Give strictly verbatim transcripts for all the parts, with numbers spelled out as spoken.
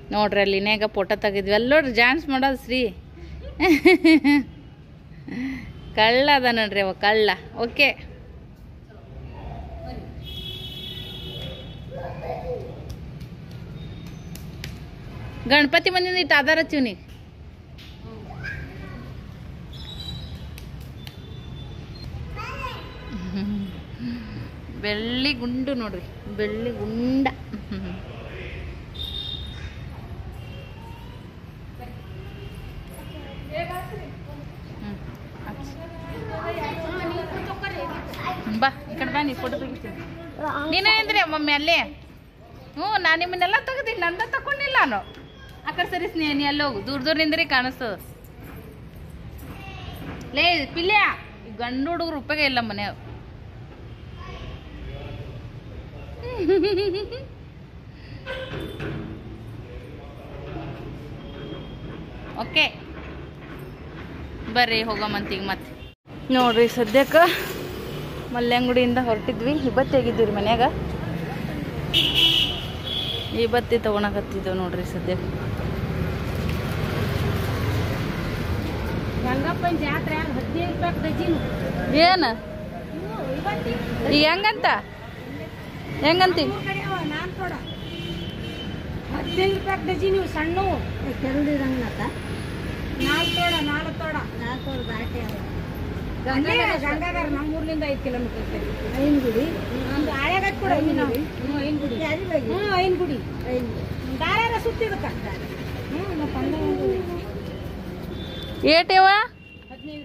ನೋಡ್ರಿ ಅಲ್ಲಿ ಇನ್ನೇಗ ಫೋಟೋ ತೆಗಿದ್ವಿ ಅಲ್ಲಿ ನೋಡ್ರಿ ಡ್ಯಾನ್ಸ್ ಮಾಡೋದು ಶ್ರೀ ಕಳ್ಳ ಅದ ನೋಡ್ರಿ ಅವ ಕಳ್ಳ ಓಕೆ ಗಣಪತಿ ಮಂದಿನ ಇಟ್ಟು ಆಧಾರ ಹಚ್ಚಿವ್ನಿ ಬೆಳ್ಳಿ ಗುಂಡು ನೋಡ್ರಿ ಬೆಳ್ಳಿ ಗುಂಡ ಬಾ ಈ ಕಡೆ ಬಾ ನೀ ಫೋಟೋ ತೆಗಿತೀನಿ ನೀನೇ ಅಂದ್ರೆ ಮಮ್ಮಿ ಅಲ್ಲೇ ಹ್ಞೂ ನಾನು ನಿಮ್ಮನ್ನೆಲ್ಲ ತೆಗ್ದೀನಿ ನಂದ ತಗೊಂಡಿಲ್ಲ ನಾನು ಆ ಕಡೆ ಸರಿ ಸ್ನೇಹ ನೀ ಅಲ್ಲಿ ಹೋಗು ದೂರ ದೂರ ನಿಂದ್ರಿ ಕಾಣಿಸ್ತದ ಲೇ ಪಿಲ್ಯ ಗಂಡು ಹುಡುಗರು ಉಪಯೋಗ ಇಲ್ಲ ಮನೆ ಓಕೆ ಬರ್ರಿ ಹೋಗಮ್ಮಂತೀಗ ಮತ್ತೆ ನೋಡ್ರಿ ಸದ್ಯಕ್ಕೆ ಮಲ್ಯಂಗುಡಿಯಿಂದ ಹೊರಟಿದ್ವಿ ಇಬತ್ತಿ ಆಗಿದ್ದೀವಿ ಮನ್ಯಾಗ ಇಬತ್ತಿ ತಗೊಳಕತ್ತಿದ್ದೇವೆ ನೋಡ್ರಿ ಸದ್ಯಕ್ಕೆ ಗಂಗಪ್ಪನ ಜಾತ್ರೆ ಹದಿನೈದು ರೂಪಾಯಿ ಡಜನ್ ಏನು ಈಗ ಹೆಂಗಂತ ಹೆಂಗಂತೀವಿ ನಾನು ಕೊಡ ಹದಿನೈದು ರೂಪಾಯಿ ಡಜನ್ ಇವು ಸಣ್ಣವು ಕೆರಡಿ ರಂಗನಾಥ ನಾಲ್ಕು ತೋಡ ನಾಲ್ಕು ತೋಡ ನಾಲ್ಕು ತೋಡ ದಾಟಿ ಗಂಗಾಧರ ನಮ್ಮೂರ್ಲಿಂದ ಐದು ಕಿಲೋಮೀಟರ್ ಐನ್ಗುಡಿ ಒಂದು ಹಳೆಗಟ್ಟು ಕೂಡ ಹ್ಞೂ ಐನ್ಗುಡಿ ಹ್ಞೂ ಐನ್ಗುಡಿ ದಾರ ಸುತ್ತಿದಕ್ಕ ಹ್ಞೂ ಮತ್ತೆ ಏಟೇವ ಹದಿನೈದು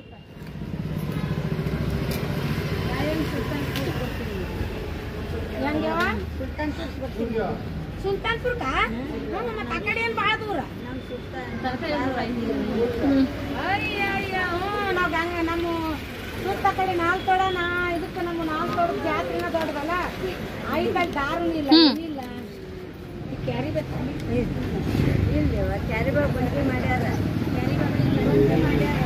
ರೂಪಾಯಿ ಸುಲ್ತಾನ್ಪುರ್ ಹೆಂಗ್ಯಾವ ಸುಲ್ತಾನ್ಪುರ್ ಬರ್ತೀವಿ ಸುಲ್ತಾನ್ಪುರ್ಕ ಹ್ಞೂ ಮತ್ತೆ ಆ ಕಡೆ ಏನು ಭಾಳ ದೂರ ಅಯ್ಯ ಅಯ್ಯ ಹ್ಞೂ ನಾವು ಗಂಗ ನಮ್ಮ ಸುತ್ತ ಕಡೆ ನಾಲ್ಕು ತೋಡ ನಾ ಇದಕ್ಕೆ ನಮ್ಮ ನಾಲ್ಕು ತೋಟದ ಜಾತ್ರೆನ ದೊಡ್ಡದಲ್ಲ ಐದಾಗಿ ದಾರು ಇಲ್ಲ ಇಲ್ಲ ಕ್ಯಾರಿ ಬೇಕು ಇಲ್ಲವ ಕ್ಯಾರಿ ಬಾಗ್ ಬಂದು ಮಾಡ್ಯಾರ ಕ್ಯಾರಿ ಬಾಗ್ ಬಂದು ಮಾಡ್ಯಾರ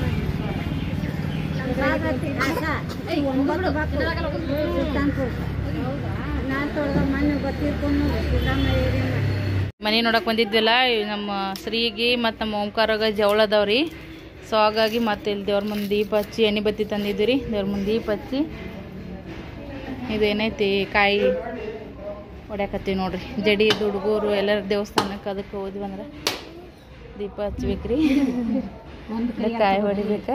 ಒಂಬತ್ತು ಸುಲ್ತಾನ್ಪುರ್ ಹೌದಾ ನಾಲ್ಕು ತೋಟದ ಮನೆ ಗೊತ್ತಿರ್ಕೊಂಡು ಮನೆ ನೋಡಕ್ ಬಂದಿದ್ವಲ್ಲ ನಮ್ಮ ಶ್ರೀಗೆ ಮತ್ತು ನಮ್ಮ ಓಂಕಾರಾಗ ಜವಳ ಅದಾವ್ರಿ ಸೊ ಹಾಗಾಗಿ ಮತ್ತೆ ಇಲ್ಲಿ ದೇವ್ರ ಮುಂದೆ ದೀಪ ಹಚ್ಚಿ ಎಣ್ಣೆ ಬತ್ತಿ ತಂದಿದ್ವಿ ರೀ ದೇವ್ರ ಮುಂದೆ ದೀಪ ಹಚ್ಚಿ ಇದೇನೈತಿ ಕಾಯಿ ಹೊಡ್ಯಾಕತ್ತೀವಿ ನೋಡ್ರಿ ಜಡಿ ಹುಡುಗರು ಎಲ್ಲರ ದೇವಸ್ಥಾನಕ್ಕೆ ಅದಕ್ಕೆ ಹೋದ್ವಿ ಅಂದ್ರೆ ದೀಪ ಹಚ್ಬೇಕ್ರಿ ಕಾಯಿ ಹೊಡಿಬೇಕ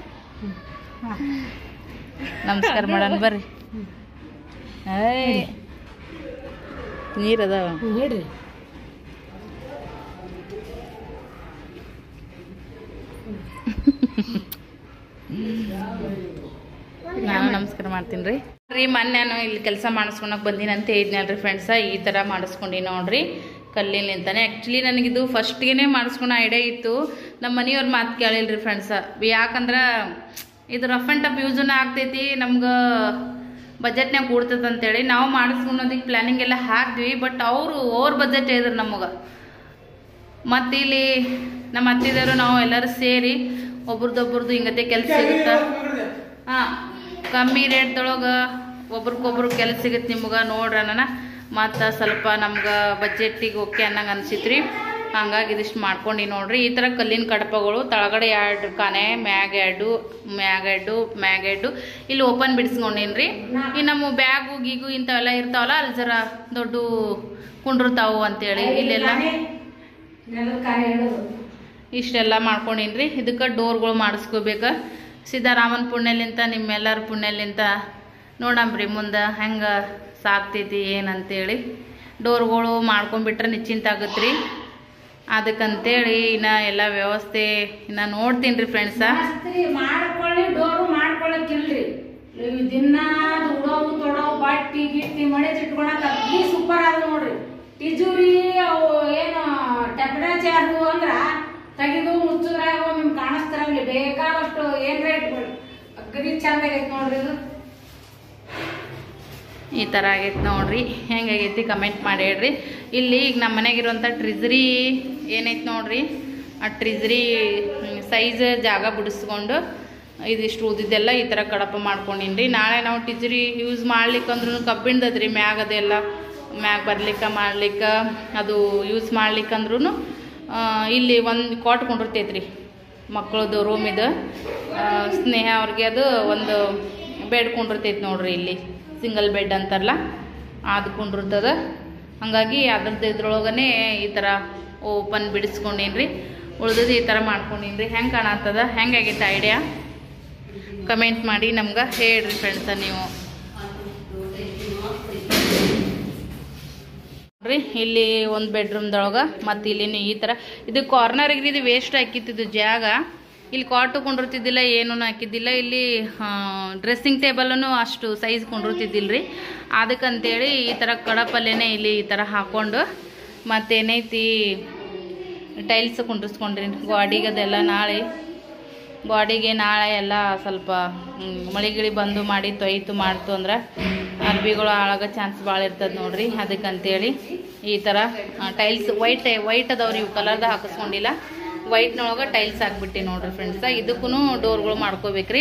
ನಮಸ್ಕಾರ ಮಾಡೋಣ ಬರ್ರಿ ಏಯ್ ನೀರು ಅದಾವ ಹೇಳ್ರಿ ನಾನು ನಮಸ್ಕಾರ ಮಾಡ್ತೀನಿ ರೀ ರೀ ಮೊನ್ನೆ ನಾನು ಇಲ್ಲಿ ಕೆಲಸ ಮಾಡಿಸ್ಕೊಳಕ್ಕೆ ಬಂದೀನಿ ಅಂತ ಹೇಳಿದ್ನಲ್ರಿ ಫ್ರೆಂಡ್ಸ ಈ ಥರ ಮಾಡಿಸ್ಕೊಂಡು ನೋಡ್ರಿ ಕಲ್ಲಿನಿಂತಾನೆ ಆ್ಯಕ್ಚುಲಿ ನನಗಿದು ಫಸ್ಟ್ಗೆ ಮಾಡಿಸ್ಕೊಳೋ ಐಡಿಯಾ ಇತ್ತು ನಮ್ಮ ಮನೆಯವ್ರ ಮಾತು ಕೇಳಿಲ್ರಿ ಫ್ರೆಂಡ್ಸ ಯಾಕಂದ್ರೆ ಇದು ರಫ್ ಆ್ಯಂಡ್ ಟಫ್ ಯೂಸನ್ನ ಆಗ್ತೈತಿ ನಮ್ಗೆ ಬಜೆಟ್ನಾಗ ಕೂಡ್ತೈತೆ ಅಂತೇಳಿ ನಾವು ಮಾಡಿಸ್ಕೊಳೋದಕ್ಕೆ ಪ್ಲ್ಯಾನಿಂಗ್ ಎಲ್ಲ ಹಾಕ್ದ್ವಿ ಬಟ್ ಅವರು ಓವರ್ ಬಜೆಟ್ ಹೇಳಿದ್ರು ನಮಗೆ ಮತ್ತು ಇಲ್ಲಿ ನಮ್ಮ ಅತ್ತಿದವರು ನಾವು ಎಲ್ಲರೂ ಸೇರಿ ಒಬ್ರದ್ದೊಬ್ರದ್ದು ಹಿಂಗತೆ ಕೆಲಸ ಸಿಗುತ್ತೆ ಹಾಂ ಕಮ್ಮಿ ರೇಟ್ದೊಳಗೆ ಒಬ್ರಿಗೊಬ್ರು ಕೆಲಸ ಸಿಗುತ್ತೆ ನಿಮ್ಗೆ ನೋಡ್ರಿ ಅಣ್ಣ ಮತ್ತು ಸ್ವಲ್ಪ ನಮ್ಗೆ ಬಜೆಟ್ಟಿಗೆ ಓಕೆ ಅನ್ನಂಗೆ ಅನ್ಸಿತ್ರಿ ಹಂಗಾಗಿ ಇದಿಷ್ಟು ಮಾಡ್ಕೊಂಡು ನೋಡ್ರಿ ಈ ಥರ ಕಲ್ಲಿನ ಕಡಪಗಳು ತಳಗಡೆ ಎರಡು ಕಾನೆ ಮ್ಯಾಗ ಎರಡು ಮ್ಯಾಗ ಎರಡು ಮ್ಯಾಗ ಎರಡು ಇಲ್ಲಿ ಓಪನ್ ಬಿಡಿಸ್ಕೊಂಡೀನಿ ರೀ ಈ ನಮ್ಮ ಬ್ಯಾಗು ಗೀಗು ಇಂಥವೆಲ್ಲ ಇರ್ತಾವಲ್ಲ ಅಲ್ಲಿ ಜರ ದೊಡ್ಡ ಕುಂಡಿರ್ತಾವು ಅಂತೇಳಿ ಇಲ್ಲೆಲ್ಲ ಇಷ್ಟೆಲ್ಲ ಮಾಡ್ಕೊಂಡೀನಿ ರೀ ಇದಕ್ಕೆ ಡೋರ್ಗಳು ಮಾಡಿಸ್ಕೋಬೇಕು ಸಿದ್ದರಾಮನ ಪುಣ್ಯಲಿಂತ ನಿಮ್ಮೆಲ್ಲರ ಪುಣ್ಯಲಿಂತ ನೋಡಂಬ್ರಿ ಮುಂದೆ ಹೆಂಗೆ ಸಾಕ್ತೈತಿ ಏನಂತೇಳಿ ಡೋರ್ಗಳು ಮಾಡ್ಕೊಂಡ್ಬಿಟ್ರೆ ನಿಶ್ಚಿಂತ ಆಗತ್ತೆ ರೀ ಅದಕ್ಕಂತೇಳಿ ಇನ್ನು ಎಲ್ಲ ವ್ಯವಸ್ಥೆ ಇನ್ನು ನೋಡ್ತೀನಿ ರೀ ಫ್ರೆಂಡ್ಸ ಮಾಡ್ಕೊಳ್ಳಿ ಡೋರು ಮಾಡ್ಕೊಳಕ್ಕಿಲ್ರಿ ದಿನ ಉಡೋವು ತೊಡೋವು ಬಟ್ಟಿ ಗಿಟ್ಟಿ ಮಳೆ ಚಿಟ್ಕೊಳಕ ಈ ಸೂಪರ್ ಅದ ನೋಡ್ರಿ ತಿಜೂರಿ ಅವು ಏನು ಟೆಪ್ಡ ಚಾರ್ದು ಅಂದ್ರ ತೆಗೆದು ಮುಚ್ಚಿದ್ರಾಗ ನಿಮ್ಗೆ ಕಾಣಿಸ್ತಾರಲ್ಲಿ ಬೇಕಾದಷ್ಟು ಏನ್ ರೇಟ್ಗಳು ಅಗ್ರಿ ಚಂದ ಆಗೈತೆ ನೋಡ್ರಿ ಇದು ಈ ಥರ ಆಗೈತೆ ನೋಡ್ರಿ ಹೆಂಗಾಗೈತಿ ಕಮೆಂಟ್ ಮಾಡಿ ಹೇಳ್ರಿ ಇಲ್ಲಿ ಈಗ ನಮ್ಮ ಮನೆಗಿರುವಂಥ ಟ್ರಿಜರಿ ಏನೈತೆ ನೋಡ್ರಿ ಆ ಟ್ರಿಜರಿ ಸೈಜ್ ಜಾಗ ಬಿಡಿಸ್ಕೊಂಡು ಇದಿಷ್ಟು ಉದಿದ್ದೆಲ್ಲ ಈ ಥರ ಕಡಪ ಮಾಡ್ಕೊಂಡಿನಿ ರೀ ನಾಳೆ ನಾವು ಟಿಜರಿ ಯೂಸ್ ಮಾಡ್ಲಿಕ್ಕಂದ್ರೂ ಕಬ್ಬಿಣದದ್ರಿ ಮ್ಯಾಗ ಅದೆಲ್ಲ ಮ್ಯಾಗ ಬರ್ಲಿಕ್ಕೆ ಮಾಡ್ಲಿಕ್ಕೆ ಅದು ಯೂಸ್ ಮಾಡ್ಲಿಕ್ಕಂದ್ರೂ ಇಲ್ಲಿ ಒಂದು ಕಾಟ್ ಕೊಂಡಿರ್ತೈತೆ ರೀ ಮಕ್ಕಳದು ರೂಮ್ ಇದು. ಸ್ನೇಹ ಅವ್ರಿಗೆ ಅದು ಒಂದು ಬೆಡ್ ಕೊಂಡಿರ್ತೈತೆ ನೋಡ್ರಿ, ಇಲ್ಲಿ ಸಿಂಗಲ್ ಬೆಡ್ ಅಂತಾರಲ್ಲ ಅದು ಕೊಂಡಿರ್ತದ. ಹಾಗಾಗಿ ಅದ್ರದ್ದು ಇದ್ರೊಳಗನೆ ಈ ಥರ ಓಪನ್ ಬಿಡಿಸ್ಕೊಂಡೀನಿ ರೀ. ಉಳ್ದದ್ದು ಈ ಥರ ಮಾಡ್ಕೊಂಡೀನಿ ರೀ. ಹೆಂಗೆ ಕಾಣತ್ತದ, ಹೆಂಗಾಗೈತೆ ಐಡಿಯಾ ಕಮೆಂಟ್ ಮಾಡಿ ನಮ್ಗೆ ಹೇಳ್ರಿ ಫ್ರೆಂಡ್ಸ ನೀವು ರೀ. ಇಲ್ಲಿ ಒಂದು ಬೆಡ್ರೂಮ್ದೊಳಗೆ ಮತ್ತು ಇಲ್ಲಿ ಈ ಥರ ಇದು ಕಾರ್ನರ್ಗೆ ಇದು ವೇಸ್ಟ್ ಹಾಕಿತ್ತಿದ್ದು ಜಾಗ. ಇಲ್ಲಿ ಕಾಟು ಕೊಂಡಿರ್ತಿದ್ದಿಲ್ಲ, ಏನೂ ಹಾಕಿದ್ದಿಲ್ಲ. ಇಲ್ಲಿ ಡ್ರೆಸ್ಸಿಂಗ್ ಟೇಬಲನ್ನು ಅಷ್ಟು ಸೈಜ್ ಕೊಂಡಿರ್ತಿದ್ದಿಲ್ಲ ರೀ. ಅದಕ್ಕಂತೇಳಿ ಈ ಥರ ಕಡಪಲ್ಲೇನೆ ಇಲ್ಲಿ ಈ ಥರ ಹಾಕ್ಕೊಂಡು ಮತ್ತೇನೈತಿ ಟೈಲ್ಸ್ ಕುಂಡ್ರಿಸ್ಕೊಂಡ್ರಿ. ಗಾಡಿಗೆ ಅದೆಲ್ಲ ನಾಳೆ ಗಾಡಿಗೆ ನಾಳೆ ಎಲ್ಲ ಸ್ವಲ್ಪ ಮಳೆಗಿಳಿ ಬಂದು ಮಾಡಿ ತೊಯ್ತು ಮಾಡ್ತು ಅಂದ್ರೆ ಅರ್ಬಿಗಳು ಹಾಳಾಗೋ ಚಾನ್ಸ್ ಭಾಳ ಇರ್ತದೆ ನೋಡ್ರಿ. ಅದಕ್ಕಂತೇಳಿ ಈ ಥರ ಟೈಲ್ಸ್ ವೈಟ್ ವೈಟ್ ಅದಾವ್ರಿ, ಇವು ಕಲರ್ದಾಗ ಹಾಕಿಸ್ಕೊಂಡಿಲ್ಲ. ವೈಟ್ನೊಳಗೆ ಟೈಲ್ಸ್ ಹಾಕ್ಬಿಟ್ಟು ನೋಡ್ರಿ ಫ್ರೆಂಡ್ಸ. ಇದಕ್ಕೂ ಡೋರ್ಗಳು ಮಾಡ್ಕೋಬೇಕ್ರಿ.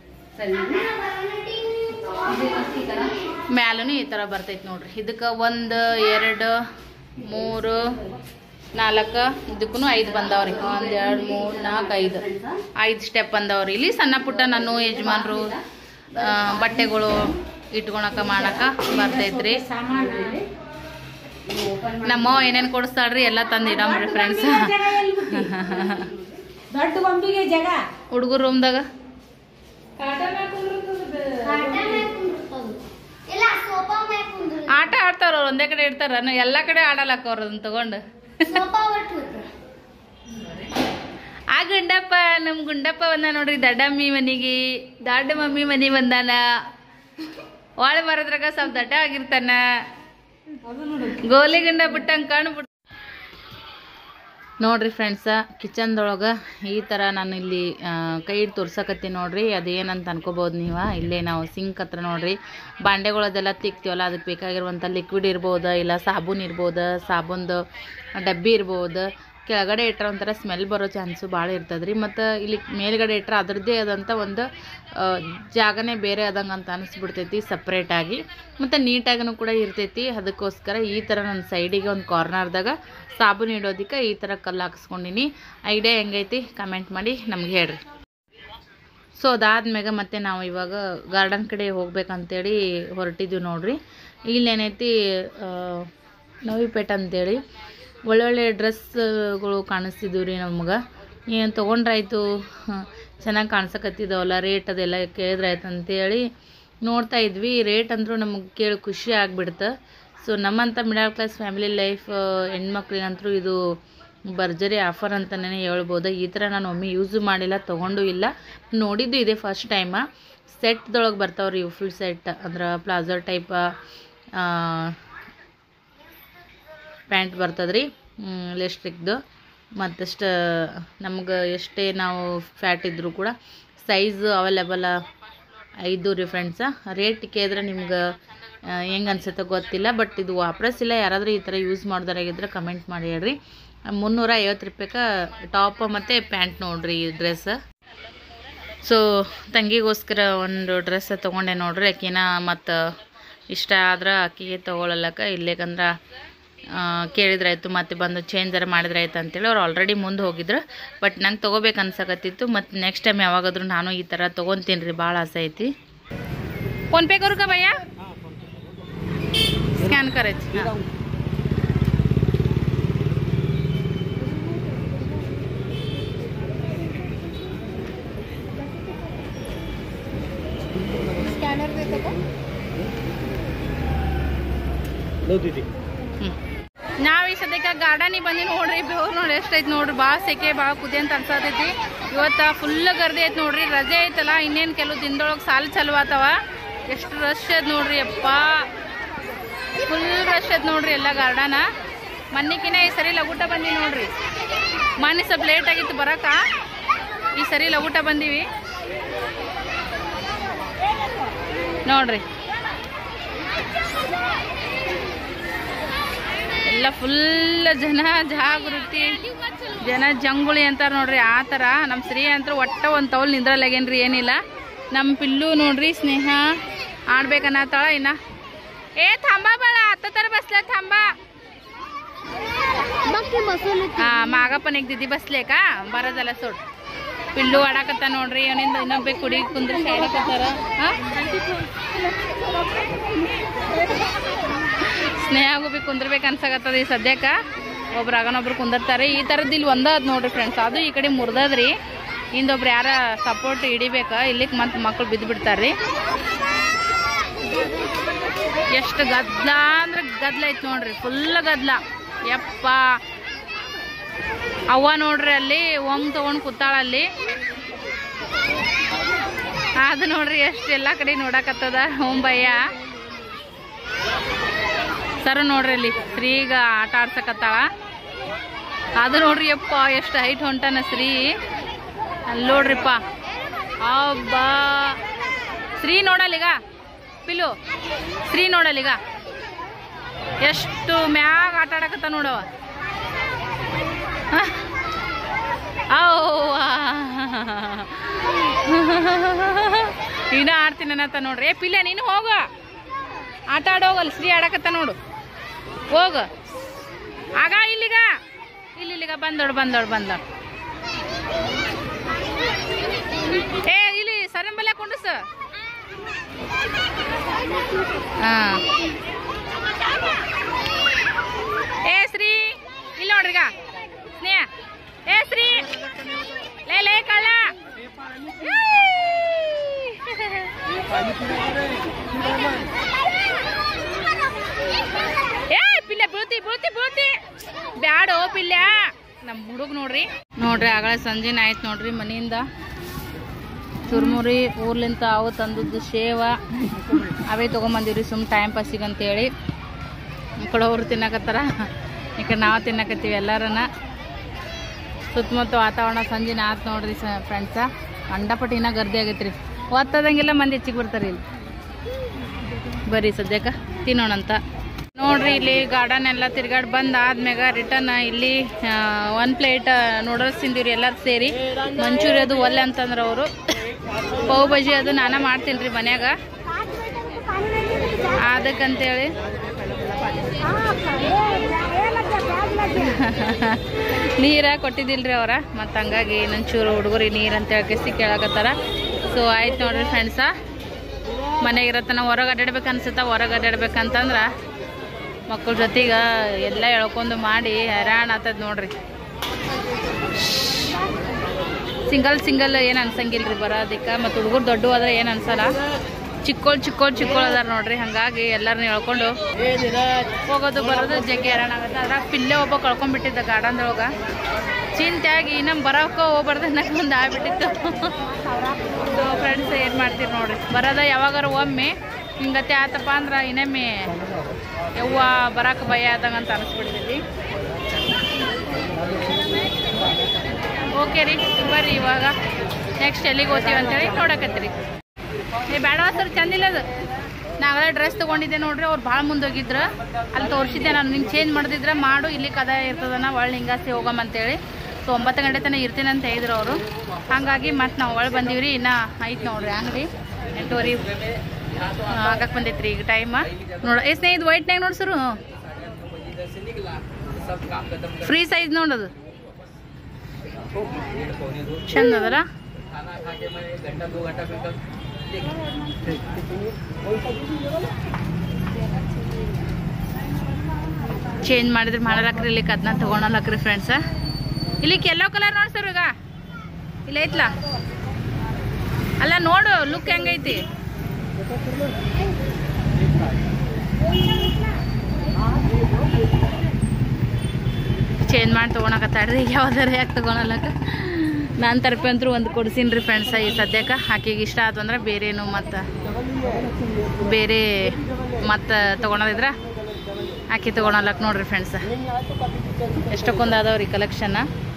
ಮ್ಯಾಲೂ ಈ ಥರ ಬರ್ತೈತೆ ನೋಡ್ರಿ. ಇದಕ್ಕೆ ಒಂದು ಎರಡು ಮೂರು ನಾಲ್ಕು ಇದಕ್ಕೂ ಐದು ಬಂದವ್ರಿ. ಒಂದು ಎರಡು ಮೂರು ನಾಲ್ಕು ಐದು ಐದು ಸ್ಟೆಪ್ ಬಂದವ್ರಿ. ಇಲ್ಲಿ ಸಣ್ಣ ಪುಟ್ಟ ನಾನು ಯಜಮಾನ್ರು ಬಟ್ಟೆಗಳು ಇಟ್ಕೊಳಕ ಮಾಡಕ ಬರ್ತೈತ್ರಿ. ನಮ್ಮ ಏನೇನು ಕೊಡಿಸ್ತಾಳ್ರಿ ಎಲ್ಲ ತಂದು ಇಡಮ್ರಿ ಫ್ರೆಂಡ್ಸ್. ಹುಡುಗರ ರೂಮ್ದಾಗ ಆಟ ಆಡ್ತಾರ, ಅವ್ರು ಒಂದೇ ಕಡೆ ಇಡ್ತಾರ, ಎಲ್ಲ ಕಡೆ ಆಡಲಕ್ಕ ಅವ್ರು ಅದನ್ನ ತಗೊಂಡು. ಆ ಗುಂಡಪ್ಪ ನಮ್ ಗುಂಡಪ್ಪ ಬಂದ ನೋಡ್ರಿ ದಡ್ಡಮ್ಮಿ ಮನಿಗೆ. ದೊಡ್ಡ ಮಮ್ಮಿ ಮನಿ ಬಂದಾನ. ಒಳ ಬರೋದ್ರಾಗ ಸ್ವಲ್ಪ ದಡ್ಡ ಆಗಿರ್ತಾನ. ಗೋಲಿ ಗುಂಡ ಬಿಟ್ಟಂಗೆ ಕಣ್ಣು ಬಿಟ್ಟು ನೋಡ್ರಿ ಫ್ರೆಂಡ್ಸ. ಕಿಚನ್ದೊಳಗೆ ಈ ಥರ ನಾನು ಇಲ್ಲಿ ಕೈ ಇಟ್ಟು ತೋರ್ಸಕತ್ತೀನಿ ನೋಡ್ರಿ. ಅದೇನಂತ ಅನ್ಕೋಬೋದು ನೀವು. ಇಲ್ಲೇ ನಾವು ಸಿಂಕ್ ಹತ್ರ ನೋಡ್ರಿ ಬಾಂಡೆಗಳದೆಲ್ಲ ತಿಕ್ತೀವಲ್ಲ, ಅದಕ್ಕೆ ಬೇಕಾಗಿರುವಂಥ ಲಿಕ್ವಿಡ್ ಇರ್ಬೋದು, ಇಲ್ಲ ಸಾಬೂನು ಇರ್ಬೋದು, ಸಾಬೂನ್ದು ಡಬ್ಬಿ ಇರ್ಬೋದು. ಕೆಳಗಡೆ ಇಟ್ಟರೆ ಒಂಥರ ಸ್ಮೆಲ್ ಬರೋ ಚಾನ್ಸು ಭಾಳ ಇರ್ತದೆ ರೀ. ಮತ್ತು ಇಲ್ಲಿ ಮೇಲ್ಗಡೆ ಇಟ್ಟರೆ ಅದರದ್ದೇ ಆದಂಥ ಒಂದು ಜಾಗನೇ ಬೇರೆ ಆದಂಗೆ ಅಂತ ಅನಿಸ್ಬಿಡ್ತೈತಿ ಸಪ್ರೇಟಾಗಿ. ಮತ್ತು ನೀಟಾಗೂ ಕೂಡ ಇರ್ತೈತಿ. ಅದಕ್ಕೋಸ್ಕರ ಈ ಥರ ನನ್ನ ಸೈಡಿಗೆ ಒಂದು ಕಾರ್ನರ್ದಾಗ ಸಾಬೂನು ಇಡೋದಕ್ಕೆ ಈ ಥರ ಕಲ್ಲು ಹಾಕ್ಸ್ಕೊಂಡಿನಿ. ಐಡಿಯಾ ಹೆಂಗೈತಿ ಕಮೆಂಟ್ ಮಾಡಿ ನಮ್ಗೆ ಹೇಳ್ರಿ. ಸೊ ಅದಾದ್ಮ್ಯಾಗ ಮತ್ತೆ ನಾವು ಇವಾಗ ಗಾರ್ಡನ್ ಕಡೆ ಹೋಗ್ಬೇಕಂತೇಳಿ ಹೊರಟಿದ್ದೀವಿ ನೋಡ್ರಿ. ಇಲ್ಲೇನೈತಿ ನವಿಪೇಟೆ ಅಂತೇಳಿ ಒಳ್ಳೊಳ್ಳೆ ಡ್ರೆಸ್ಗಳು ಕಾಣಿಸ್ತಿದ್ವು ರೀ ನಮ್ಗೆ. ಏನು ತೊಗೊಂಡ್ರಾಯ್ತು, ಚೆನ್ನಾಗಿ ಕಾಣಿಸಕತ್ತಿದ್ದಾವಲ್ಲ, ರೇಟ್ ಅದೆಲ್ಲ ಕೇಳಿದ್ರಾಯ್ತು ಅಂತೇಳಿ ನೋಡ್ತಾ ಇದ್ವಿ. ರೇಟ್ ಅಂದರೂ ನಮಗೆ ಕೇಳಿ ಖುಷಿ ಆಗಿಬಿಡ್ತು. ಸೊ ನಮ್ಮಂಥ ಮಿಡಲ್ ಕ್ಲಾಸ್ ಫ್ಯಾಮಿಲಿ ಲೈಫ್ ಹೆಣ್ಮಕ್ಳಿಗಂತೂ ಇದು ಭರ್ಜರಿ ಆಫರ್ ಅಂತಲೇ ಹೇಳ್ಬೋದು. ಈ ಥರ ನಾನು ಒಮ್ಮೆ ಯೂಸು ಮಾಡಿಲ್ಲ, ತೊಗೊಂಡು ಇಲ್ಲ, ನೋಡಿದ್ದು ಇದೆ ಫಸ್ಟ್ ಟೈಮ. ಸೆಟ್ದೊಳಗೆ ಬರ್ತಾವ್ರಿ ಇವು ಫುಲ್ ಸೆಟ್, ಅಂದ್ರೆ ಪ್ಲಾಜೋ ಟೈಪ ಪ್ಯಾಂಟ್ ಬರ್ತದೆ ರೀ ಲೆಸ್ಟ್ರಿಕ್ದು. ಮತ್ತಷ್ಟು ನಮ್ಗೆ ಎಷ್ಟೇ ನಾವು ಫ್ಯಾಟ್ ಇದ್ದರೂ ಕೂಡ ಸೈಜು ಅವೈಲೇಬಲ್ ಐದು ರೀ ಫ್ರೆಂಡ್ಸ. ರೇಟ್ ಕೇಳಿದ್ರೆ ನಿಮ್ಗೆ ಹೆಂಗೆ ಅನ್ಸುತ್ತೆ ಗೊತ್ತಿಲ್ಲ, ಬಟ್ ಇದು ವಾಪಸ್ ಇಲ್ಲ. ಯಾರಾದರೂ ಈ ಥರ ಯೂಸ್ ಮಾಡ್ದಾರಾಗಿದ್ರೆ ಕಮೆಂಟ್ ಮಾಡಿ ಹೇಳ್ರಿ. ಮುನ್ನೂರ ಐವತ್ತು ರೂಪಾಯಿಗೆ ಟಾಪ್ ಮತ್ತು ಪ್ಯಾಂಟ್ ನೋಡ್ರಿ ಈ ಡ್ರೆಸ್. ಸೊ ತಂಗಿಗೋಸ್ಕರ ಒಂದು ಡ್ರೆಸ್ ತೊಗೊಂಡೆ ನೋಡ್ರಿ. ಆಕಿನ ಮತ್ತು ಇಷ್ಟ ಆದ್ರೆ ಆಕಿಗೆ ತೊಗೊಳಲ್ಲಕ್ಕ, ಇಲ್ಲೇಕಂದ್ರೆ ಕೇಳಿದ್ರಾಯ್ತು ಮತ್ತೆ ಬಂದು ಚೇಂಜರ್ ಮಾಡಿದ್ರಾಯ್ತು ಅಂತೇಳಿ ಅವ್ರು ಆಲ್ರೆಡಿ ಮುಂದೆ ಹೋಗಿದ್ರು. ಬಟ್ ನಂಗೆ ತೊಗೋಬೇಕು ಅನ್ಸಕತ್ತಿತ್ತು. ಮತ್ತು ನೆಕ್ಸ್ಟ್ ಟೈಮ್ ಯಾವಾಗಾದ್ರೂ ನಾನು ಈ ಥರ ತೊಗೊತೀನಿ ರೀ, ಭಾಳ ಆಸೆ ಐತಿ. ಫೋನ್ಪೇ ಕರು का भैया स्कैन करायचं. स्कॅनर देतो का? लो दीदी. ನಾವು ಈ ಸದ್ಯಕ್ಕೆ ಗಾರ್ಡನಿಗೆ ಬಂದು ನೋಡ್ರಿ. ಬೆವ್ರು ನೋಡಿ ಎಷ್ಟೈತೆ ನೋಡ್ರಿ. ಭಾಳ ಸೆಕೆ ಭಾಳ ಕುದಿ ಅಂತ ಅನ್ಸತೈತಿ. ಇವತ್ತು ಫುಲ್ ಗರ್ದಿ ಐತೆ ನೋಡ್ರಿ. ರಜೆ ಐತಲ್ಲ, ಇನ್ನೇನು ಕೆಲವು ದಿನದೊಳಗೆ ಸಾಲು ಚಲೋ ಆತವ. ಎಷ್ಟು ರಶ್ ಐತೆ ನೋಡ್ರಿ ಅಪ್ಪ, ಫುಲ್ ರಶ್ ಐತೆ ನೋಡ್ರಿ ಎಲ್ಲ ಗಾರ್ಡನ. ಮೊನ್ನೆಕಿನ ಈ ಸರಿ ಲಗೂಟ ಬಂದೀವಿ ನೋಡ್ರಿ. ಮೊನ್ನೆ ಸ್ವಲ್ಪ ಲೇಟ್ ಆಗಿತ್ತು ಬರೋಕ, ಈ ಸರಿ ಲಗೂಟ ಬಂದೀವಿ ನೋಡ್ರಿ. ಎಲ್ಲ ಫುಲ್ ಜನ ಜಾಗೃತಿ, ಜನ ಜಂಗುಳಿ ಅಂತಾರೆ ನೋಡ್ರಿ. ಆ ಥರ ನಮ್ಮ ಶ್ರೀ ಅಂತೂ ಒಟ್ಟ ಒಂದು ತೌಲ್ ನಿಂದ್ರಲ್ಲಾಗೇನ್ರಿ, ಏನಿಲ್ಲ. ನಮ್ಮ ಪಿಲ್ಲು ನೋಡ್ರಿ ಸ್ನೇಹ ಆಡ್ಬೇಕನ್ನತ್ತಾಳ. ಇನ್ನು ए थांबा बाळा आता तर बसल्या थांबा हा मागा पण एक दिदी बसले का बरं झालं सोड पिल्लू ಆಡಾಕತ್ತ ನೋಡ್ರಿ ಅವನಿಂದ ಇನ್ನೊಬ್ಬ ಕುಡಿ ಕುಂದ್ರಿ ಆಡಾಕತ್ತಾರ ಸ್ನೇಹಗೂ ಬಿ ಕುಂದ್ರಬೇಕು ಅನ್ಸಾಕತ್ತದ ಈ ಸದ್ಯಕ್ಕ ಒಬ್ರು ಆಗನೊಬ್ರು ಕುಂದಿರ್ತಾರೆ ಈ ಥರದ್ದು ಇಲ್ಲಿ ಒಂದ ಅದ್ ನೋಡ್ರಿ ಫ್ರೆಂಡ್ಸ್ ಅದು ಈ ಕಡೆ ಮುರ್ದದ್ರಿ ಇಂದೊಬ್ರು ಯಾರ ಸಪೋರ್ಟ್ ಹಿಡಿಬೇಕ ಇಲ್ಲಿಗೆ ಮತ್ತೆ ಮಕ್ಳು ಬಿದ್ದು ಬಿಡ್ತಾರ್ರಿ ಎಷ್ಟು ಗದ್ಲ ಅಂದ್ರೆ ಗದ್ಲ ಐತ್ ನೋಡ್ರಿ ಫುಲ್ ಗದ್ಲ ಯಪ್ಪ ಅವ್ವ ನೋಡ್ರಿ ಅಲ್ಲಿ ಒಮ್ ತಗೊಂಡ್ ಕೂತಾಳ ಅಲ್ಲಿ ಅದು ನೋಡ್ರಿ ಎಷ್ಟು ಎಲ್ಲಾ ಕಡೆ ನೋಡಕತ್ತದ ಓಂಬಯ್ಯ ಸರ್ ನೋಡ್ರಿ ಅಲ್ಲಿ ಶ್ರೀಗ ಆಟ ಆಡ್ಸಕತ್ತಾಳ ಅದು ನೋಡ್ರಿ ಯಪ್ಪ ಎಷ್ಟು ಹೈಟ್ ಹೊಂಟಾನ ಶ್ರೀ ಅಲ್ಲಿ ನೋಡ್ರಿಪ್ಪ ಅಬ್ಬಾ ಶ್ರೀ ನೋಡಲ್ಲೀಗ ಪಿಲು ಶ್ರೀ ನೋಡಲ್ಲೀಗ ಎಷ್ಟು ಮ್ಯಾಗ ಆಟ ಆಡಕತ್ತ ನೋಡವ ಇನ್ನ ಆಡ್ತೀನಿ ಅನ್ನತ್ತ ನೋಡ್ರಿ ಏ ಪಿಲ್ಲ ನೀನು ಹೋಗ ಆಟ ಆಡೋಗಲ್ಲ ಶ್ರೀ ಆಡಕತ್ತ ನೋಡು ಹೋಗ ಆಗ ಇಲ್ಲಿಗ ಇಲ್ಲಿ ಇಲ್ಲಿಗ ಬಂದೋಡು ಬಂದೋಡು ಬಂದೋಡು ಏ ಇಲ್ಲಿ ಸರಂಬಲ್ಲ ಕುಂಡಸ ಹಾ ಏ ಶ್ರೀ ಇಲ್ಲಿ ನೋಡ್ರಿಗ ಸ್ನೇಹ ಏ ಶ್ರೀ ಲೇ ಲೇ ಕಳ್ಳ ಏ ಪಿಲ್ಲ ಬೀಳ್ತಿ ಬೀಳ್ತಿ ಬೀಳ್ತಿ ಬ್ಯಾಡೋ ಪಿಲ್ಲ ನಮ್ಮ ಹುಡುಗ ನೋಡ್ರಿ ನೋಡ್ರಿ ಆಗಳ ಸಂಜೆನ ಆಯ್ತು ನೋಡ್ರಿ ಮನೆಯಿಂದ ಚುರ್ಮುರಿ ಊರ್ಲಿಂತ ಅವು ತಂದದ್ದು ಶೇವ ಅವೇ ತೊಗೊಂಬಂದಿವ್ರಿ ಸುಮ್ ಟೈಮ್ ಪಾಸಿಗೆ ಅಂತೇಳಿ ಈ ಕಡೆ ಅವ್ರು ತಿನ್ನಕತ್ತಾರ ಈ ಕಡೆ ನಾವು ತಿನ್ನಕತ್ತೀವಿ ಎಲ್ಲಾರನ್ನ ಸುತ್ತಮುತ್ತ ವಾತಾವರಣ ಸಂಜೆ ಆತ್ ನೋಡ್ರಿ ಸ ಫ್ರೆಂಡ್ಸ ಅಂಡಪಟ್ಟಿ ಇನ್ನೂ ಗರ್ದಿ ಆಗೈತ್ರಿ ಒತ್ತದಂಗೆಲ್ಲ ಮಂದಿ ಹೆಚ್ಚಿಗೆ ಬರ್ತಾರೆ ಇಲ್ಲಿ ಬರ್ರಿ ಸದ್ಯಕ್ಕ ತಿನ್ನೋಣಂತ ನೋಡ್ರಿ ಇಲ್ಲಿ ಗಾರ್ಡನ್ ಎಲ್ಲ ತಿರ್ಗಾಡಿ ಬಂದು ಆದ್ಮ್ಯಾಗ ರಿಟರ್ನ್ ಇಲ್ಲಿ ಒನ್ ಪ್ಲೇಟ್ ನೂಡಲ್ಸ್ ತಿಂದಿವ್ರಿ ಎಲ್ಲರೂ ಸೇರಿ ಮಂಚೂರಿ ಅದು ಒಲ್ಲೆ ಅಂತಂದ್ರೆ ಅವರು ಪಾವ್ ಬಜಿ ಅದು ನಾನ ಮಾಡ್ತೀನಿ ರೀ ಮನ್ಯಾಗ ಅದಕ್ಕಂತೇಳಿ ನೀರ ಕೊಟ್ಟಿದ್ದಿಲ್ರಿ ಅವ್ರ ಮತ್ತು ಹಂಗಾಗಿ ನಂಚೂರು ಹುಡುಗರಿ ನೀರು ಅಂತೇಳಿ ಕೆಸಿ ಕೇಳಕತ್ತಾರ ಸೊ ಆಯ್ತು ನೋಡ್ರಿ ಫ್ರೆಂಡ್ಸ ಮನೆಗಿರತ್ತನ ಹೊರಗೆ ಅಡ್ಡಾಡ್ಬೇಕು ಅನ್ಸುತ್ತಾ ಹೊರಗೆ ಅಡ್ಡಾಡ್ಬೇಕಂತಂದ್ರೆ ಮಕ್ಕಳ ಜೊತೆಗೆ ಎಲ್ಲ ಎಳ್ಕೊಂಡು ಮಾಡಿ ಹೈರಾಣ ಆತದ ನೋಡ್ರಿ ಸಿಂಗಲ್ ಸಿಂಗಲ್ ಏನು ಅನ್ಸಂಗಿಲ್ರಿ ಬರೋದಕ್ಕೆ ಮತ್ತು ಹುಡುಗರು ದೊಡ್ಡ ಹೋದ್ರೆ ಏನು ಅನ್ಸಲ್ಲ ಚಿಕ್ಕೋಳು ಚಿಕ್ಕೋಳು ಚಿಕ್ಕೋಳು ಅದಾರ ನೋಡ್ರಿ ಹಾಗಾಗಿ ಎಲ್ಲರನ್ನ ಹೇಳ್ಕೊಂಡು ಹೋಗೋದು ಬರೋದು ಜಗ್ಗಿ ಹೈರಾಣ ಆಗುತ್ತೆ ಅದ್ರಾಗ ಪಿಲ್ಲೆ ಒಬ್ಬ ಕಳ್ಕೊಂಡ್ಬಿಟ್ಟಿದ್ದ ಗಾರ್ಡನ್ದೊಳಗೆ ಚಿಂತೆಯಾಗಿ ನಮ್ಮ ಬರೋಕೆ ಹೋಗ್ಬಾರ್ದು ಅನ್ನೋಕೊಂದು ಆಗ್ಬಿಟ್ಟಿತ್ತು ಸೊ ಫ್ರೆಂಡ್ಸ್ ಏನು ಮಾಡ್ತೀರಿ ನೋಡ್ರಿ ಬರೋದ ಯಾವಾಗಾರ ಒಮ್ಮೆ ಹಿಂಗತ್ತೆ ಆತಪ್ಪ ಅಂದ್ರೆ ಇನ್ನೊಮ್ಮೆ ಯವ್ವ ಬರೋಕೆ ಭಯ ಆದಂಗೆ ಅಂತ ಅನಿಸ್ಬಿಡ್ತೈತಿ ಓಕೆ ರೀ ಬರ್ರಿ ಇವಾಗ ನೆಕ್ಸ್ಟ್ ಎಲ್ಲಿಗೆ ಹೋಗ್ತೀವಿ ಅಂತೇಳಿ ನೋಡಕತ್ತೀರಿ ಏ ಬೇಡ ಸರ್ ಚಂದಿಲ್ಲ ಅದು ನಾವೆಲ್ಲ ಡ್ರೆಸ್ ತೊಗೊಂಡಿದ್ದೆ ನೋಡ್ರಿ ಅವ್ರು ಭಾಳ ಮುಂದೋಗಿದ್ರು ಅಲ್ಲಿ ತೋರಿಸಿದ್ದೆ ನಾನು ನಿಂಗೆ ಚೇಂಜ್ ಮಾಡಿದ್ರೆ ಮಾಡು ಇಲ್ಲಿ ಕದ ಇರ್ತದನ ಒಳ್ಳೆ ಹಿಂಗಾಸಿ ಹೋಗಮ್ಮ ಅಂತೇಳಿ ಸೊ ಒಂಬತ್ತು ಗಂಟೆ ತನಕ ಇರ್ತೀನಿ ಅಂತ ಹೇಳಿದ್ರು ಅವರು ಹಾಗಾಗಿ ಮತ್ತೆ ನಾವು ಒಳಗೆ ಬಂದೀವಿ ರೀ ಇನ್ನೂ ಐತೆ ನೋಡ್ರಿ ಅಂಗಡಿ ಎಂಟೂವರೆ ಆಗಕ್ಕೆ ಬಂದೈತ್ರಿ ಈಗ ಟೈಮ ನೋಡ ಏ ಸ್ನೇಹಿತ ವೈಟ್ನಾಗ ನೋಡಿ ಸರು ಫ್ರೀ ಸೈಜ್ ನೋಡೋದು ಚಂದ ಅದಲ್ಲ ಚೇಂಜ್ ಮಾಡಿದ್ರೆ ಮಾಡಲಕ್ರಿ ಇಲ್ಲಿ ಅದನ್ನ ತಗೊಳಲಕ್ರಿ ಫ್ರೆಂಡ್ಸ ಇಲ್ಲಿ ಎಲ್ಲೋ ಕಲರ್ ನೋಡಿ ಸರ್ ಈಗ ಇಲ್ಲ ಐತ್ಲಾ ಅಲ್ಲ ನೋಡು ಲುಕ್ ಹೆಂಗೈತಿ ಚೇಂಜ್ ಮಾಡಿ ತೊಗೊಳಕತ್ತಾಡ್ರಿ ಈಗ ಯಾವ್ದಾರ ಯಾಕೆ ತೊಗೊಳಲಕ್ಕ ನಾನು ತರಪೆ ಅಂತೂ ಒಂದು ಕೊಡ್ಸೀನಿ ರೀ ಫ್ರೆಂಡ್ಸ ಈ ಸದ್ಯಕ್ಕೆ ಆಕೆಗೆ ಇಷ್ಟ ಆಯ್ತು ಅಂದ್ರೆ ಬೇರೇನು ಮತ್ತು ಬೇರೆ ಮತ್ತು ತೊಗೊಳೋದಿದ್ರೆ ಆಕೆ ತೊಗೊಳಲಕ್ಕ ನೋಡ್ರಿ ಫ್ರೆಂಡ್ಸ ಎಷ್ಟಕ್ಕೊಂದು ಅದಾವ್ರಿ ಕಲೆಕ್ಷನ್ನ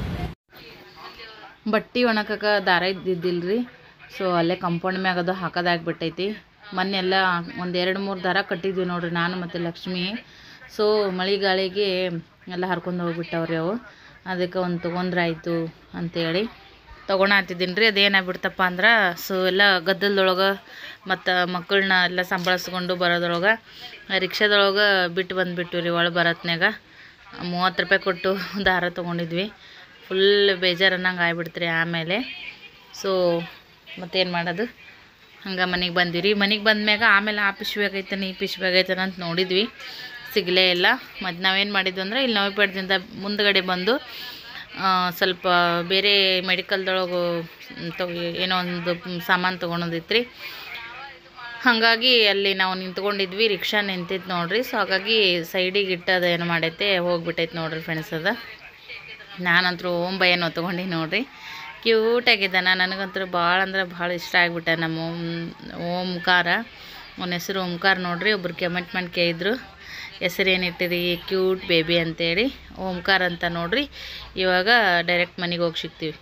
ಬಟ್ಟೆ ಒಣಕಕ್ಕೆ ದಾರ ಇದ್ದಿದ್ದಿಲ್ರಿ ಸೊ ಅಲ್ಲೇ ಕಂಪೌಂಡ್ ಮ್ಯಾಗ ಅದು ಹಾಕೋದಾಗ್ಬಿಟ್ಟೈತಿ ಮೊನ್ನೆಲ್ಲ ಒಂದು ಎರಡು ಮೂರು ದಾರ ಕಟ್ಟಿದ್ವಿ ನೋಡ್ರಿ ನಾನು ಮತ್ತು ಲಕ್ಷ್ಮಿ ಸೊ ಮಳೆಗಾಳಿಗೆ ಎಲ್ಲ ಹರ್ಕೊಂಡು ಹೋಗ್ಬಿಟ್ಟವ್ರಿ ಅವು ಅದಕ್ಕೆ ಒಂದು ತೊಗೊಂಡ್ರಾಯ್ತು ಅಂತೇಳಿ ತೊಗೊಳತ್ತಿದ್ದೀನಿ ರೀ. ಅದೇನಾಗ್ಬಿಡ್ತಪ್ಪ ಅಂದ್ರೆ ಸೊ ಎಲ್ಲ ಗದ್ದಲದೊಳಗೆ ಮತ್ತು ಮಕ್ಕಳನ್ನ ಎಲ್ಲ ಸಂಭಾಳಿಸ್ಕೊಂಡು ಬರೋದ್ರೊಳಗೆ ರಿಕ್ಷಾದೊಳಗೆ ಬಿಟ್ಟು ಬಂದುಬಿಟ್ಟು ರೀ ಒಳಗೆ ಬರತ್ನಾಗ ಮೂವತ್ತು ರೂಪಾಯಿ ಕೊಟ್ಟು ದಾರ ತೊಗೊಂಡಿದ್ವಿ. ಫುಲ್ ಬೇಜಾರನ್ನಂಗೆ ಆಗ್ಬಿಡ್ತ್ರಿ ಆಮೇಲೆ. ಸೊ ಮತ್ತೇನು ಮಾಡೋದು, ಹಂಗೆ ಮನೆಗೆ ಬಂದ್ವಿ ರೀ. ಮನೆಗೆ ಬಂದ್ಮ್ಯಾಗ ಆಮೇಲೆ ಆ ಪಿಶ್ವಿ ಆಗೈತಾನೆ ಈ ಪಿಶ್ವಿ ಆಗೈತಾನೆ ಅಂತ ನೋಡಿದ್ವಿ, ಸಿಗಲೇ ಇಲ್ಲ. ಮತ್ತು ನಾವೇನು ಮಾಡಿದ್ವಿ ಅಂದ್ರೆ ಇಲ್ಲಿ ನವಿಪೇಟದಿಂದ ಮುಂದ್ಗಡೆ ಬಂದು ಸ್ವಲ್ಪ ಬೇರೆ ಮೆಡಿಕಲ್ದೊಳಗೆ ತಗೊ ಏನೋ ಒಂದು ಸಾಮಾನು ತೊಗೊಳೋದಿತ್ತು ರೀ. ಹಾಗಾಗಿ ಅಲ್ಲಿ ನಾವು ನಿಂತ್ಕೊಂಡಿದ್ವಿ, ರಿಕ್ಷಾ ನಿಂತಿತ್ತು ನೋಡ್ರಿ. ಸೊ ಹಾಗಾಗಿ ಸೈಡಿಗೆ ಇಟ್ಟದ ಏನು ಮಾಡೈತೆ ಹೋಗ್ಬಿಟ್ಟೈತೆ ನೋಡ್ರಿ ಫ್ರೆಂಡ್ಸ್. ಅದ ನಾನಂತರೂ ಓಂ ಬಯ್ಯನೋ ತೊಗೊಂಡು ನೋಡ್ರಿ, ಕ್ಯೂಟಾಗಿದ್ದಾನ. ನನಗಂತೂ ಭಾಳ ಅಂದ್ರೆ ಭಾಳ ಇಷ್ಟ ಆಗಿಬಿಟ್ಟ ನಮ್ಮ ಓಂ ಓಂಕಾರ. ಅವನ ಹೆಸರು ಓಂಕಾರ ನೋಡ್ರಿ. ಒಬ್ರು ಕಮೆಂಟ್ ಮಾಡಿ ಕೇಳಿದ್ರು ಹೆಸರು ಏನಿಟ್ಟಿರಿ ಕ್ಯೂಟ್ ಬೇಬಿ ಅಂತೇಳಿ, ಓಂಕಾರ ಅಂತ ನೋಡ್ರಿ. ಇವಾಗ ಡೈರೆಕ್ಟ್ ಮನೆಗೆ ಹೋಗಿ ಸಿಗ್ತೀವಿ.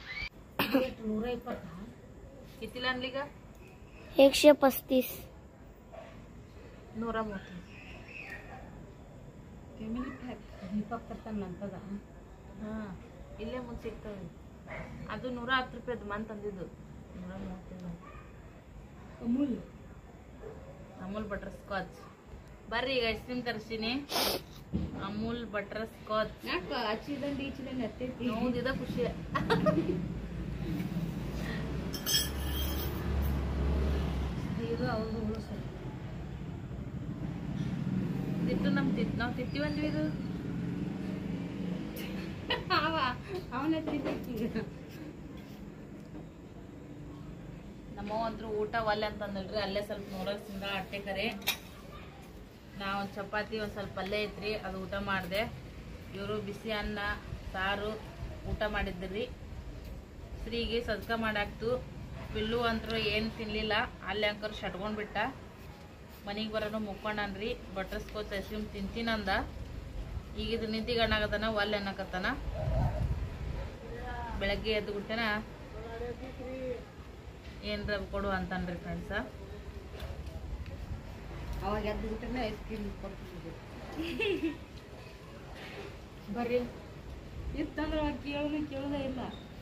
कितीला आणली का? एकशे पस्तीस. नूरा मोठी फॅमिली पॅक दीपक ತರ್ತಂತದ. ಹಾ ಇಲ್ಲೇ ಮುಂದೆ ಸಿಗ್ತವೆ. ಅದು ನೂರ ಹತ್ತು ರೂಪಾಯಿದು ಮನ್ ತಂದಿದ್ದು. ನೂರ ಮೂವತ್ತು. Amul Amul butterscotch. ಬರ್ರಿ ಈಗ ಐಸ್ ಕ್ರೀಮ್ ತರಿಸ್ತೀನಿ. Amul butterscotch. ಯಾಕೆ ಹಚ್ಚಿದಂಡಿ ಈಚಿದಂಡಿ ಹತ್ತೈತಿ ನೋಡಿದ ಖುಷಿ. ಇದು ಅವ್ರು ಉಳಿಸೋದು ತಿತ್ತು ನಮ್ಮ ತಿತ್ತು ನಾವು ತಿತ್ತೀವಂದ್ವಿ. ಇದು ಅವನೇ ತಿಂತೈತಿ. ನಮ್ಮವ್ವ ಅಂತೂ ಊಟ ಒಲ್ಲೆ ಅಂತಂದಲ್ರಿ, ಅಲ್ಲೇ ಸ್ವಲ್ಪ ನೂರಕ್ಕೆ ಸಿಂಗ ಅಟ್ಟೆ ಕರೆ. ನಾವು ಒಂದು ಚಪಾತಿ ಒಂದು ಸ್ವಲ್ಪ ಪಲ್ಯ ಐತ್ರಿ, ಅದು ಊಟ ಮಾಡಿದೆ. ಇವರು ಬಿಸಿ ಅನ್ನ ಸಾರು ಊಟ ಮಾಡಿದ್ರಿ. ಸ್ತ್ರೀಗೆ ಸದ್ಕ ಮಾಡಾಕ್ತು. ಬಿಲ್ಲು ಅಂತರೂ ಏನು ತಿನ್ನಲಿಲ್ಲ, ಅಲ್ಲಿ ಅಂಕರ್ ಶಟ್ಕೊಂಡ್ಬಿಟ್ಟ. ಮನೆಗೆ ಬರೋನು ಮುಕ್ಕೊಂಡನ್ರಿ. ಬಟರ್ ಸ್ಕಾಚ್ ಐಸ್ ಕ್ರೀಮ್ ತಿಂತೀನಂದ. ಈಗ ಇದು ನಿಂತಿಗಣ್ಣಾಗತ್ತಾನ ಒಲ್ಲೆ ಅನ್ನಕತ್ತಾನ. ಬೆಳಗ್ಗೆ ಎದ್ದು ಬಿಟ್ಟೆನ ಏನ್ರ ಕೊಡು ಅಂತನ್ರಿ ಫ್ರೆಂಡ್ಸ. ಅವಾಗ ಎದ್ದು ಬಿಟ್ಟನೆ ಐಸ್ ಕ್ರೀಮ್ ಕೊಡ್ತಿದ್ದೆ. ಬರ್ರಿ ಇತ್ತಂದ್ರೆ ಕೇಳೋನು ಕೇಳೋದೇ ಇಲ್ಲ.